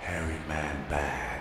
Harry Manback.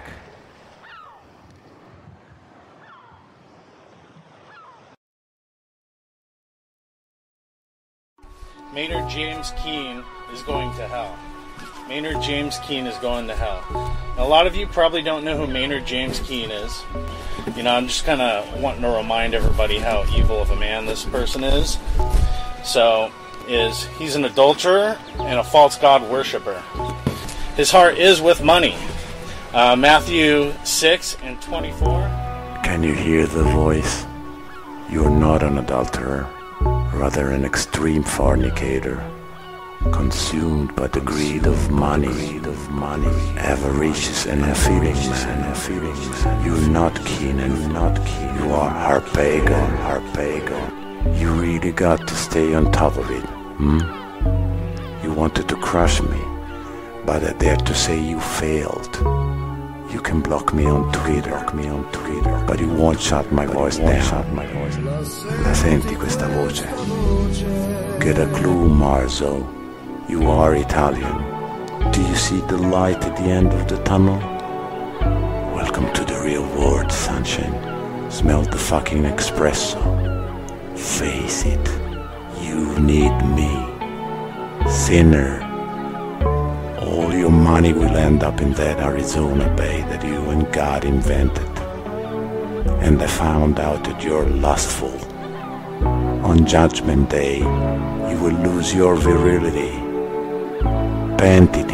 Maynard James Keen is going to hell. Maynard James Keen is going to hell. Now, a lot of you probably don't know who Maynard James Keen is. You know, I'm just kind of wanting to remind everybody how evil of a man this person is. So, he's an adulterer and a false god worshiper. His heart is with money. Matthew 6:24. Can you hear the voice? You're not an adulterer, rather an extreme fornicator, consumed by the greed of money, avaricious and feeling man. You're not keen, you are harpagon. You really got to stay on top of it, You wanted to crush me, but I dare to say you failed. You can block me on Twitter, but you won't shut my voice down. La senti questa voce? Get a clue, Marzo. You are Italian. Do you see the light at the end of the tunnel? Welcome to the real world, sunshine. Smell the fucking espresso. Face it, you need me. Sinner. All your money will end up in that Arizona bay that you and God invented. And I found out that you're lustful. On Judgment Day, you will lose your virility. Pentiti.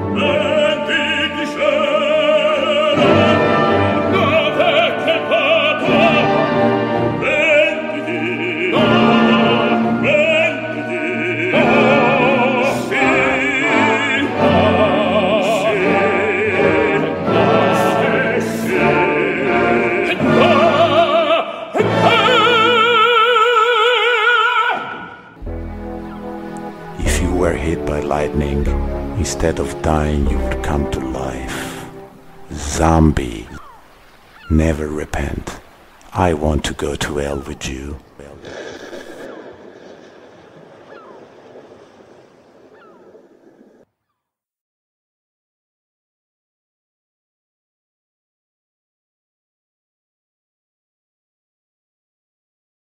If you were hit by lightning, instead of dying you would come to life. Zombie. Never repent. I want to go to hell with you.